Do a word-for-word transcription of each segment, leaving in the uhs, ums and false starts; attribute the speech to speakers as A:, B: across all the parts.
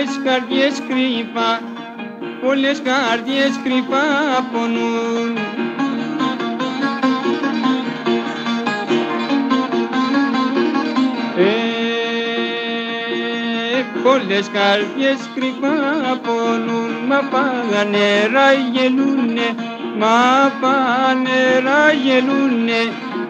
A: πολλές καρδιές κρυφά, πολλές καρδιές κρυφά πονούν. Ε, πολλές καρδιές κρυφά πονούν, μα πανέρα γελούνε, μα πανέρα γελούνε.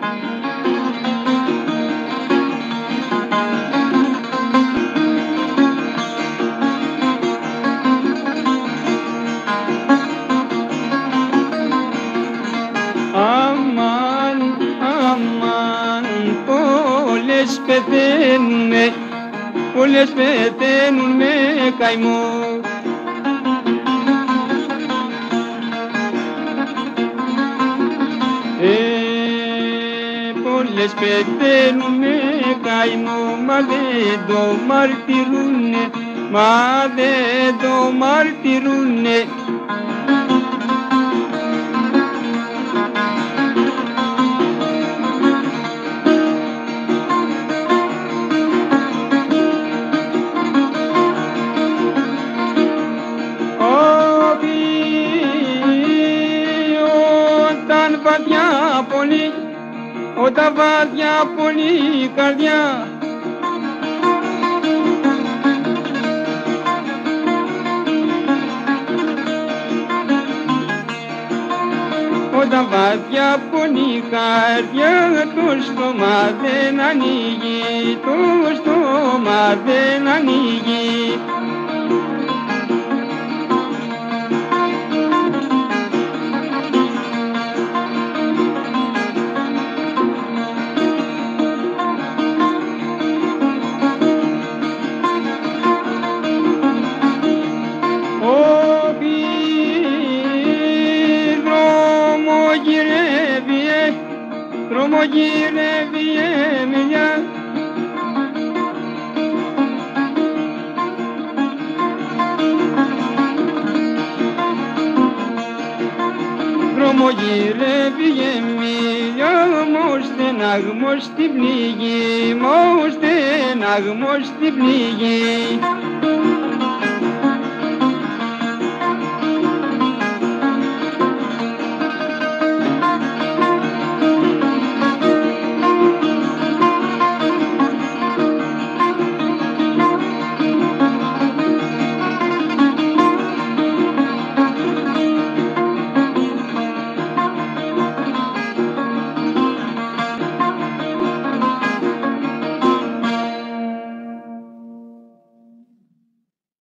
A: Αμάν, αμάν, πολλές πεθαίνουνε, πολλές πεθαίνουν με καημό. Ε, πολλές πεθαίνουν με καημό, μα δεν το μαρτυρούνε, μα δεν το μαρτυρούνε. Βαδιά πολύ, όταν βαδιά πολύ η καρδιά, όταν βαδιά πολύ η καρδιά, το στόμα δεν ανοίγει, το στόμα δεν ανοίγει. Δρομογυρεύει η Εμιλιά, δρομογυρεύει η Εμιλιά, μω στεναγμός στην πληγή, μω στεναγμός στην πληγή.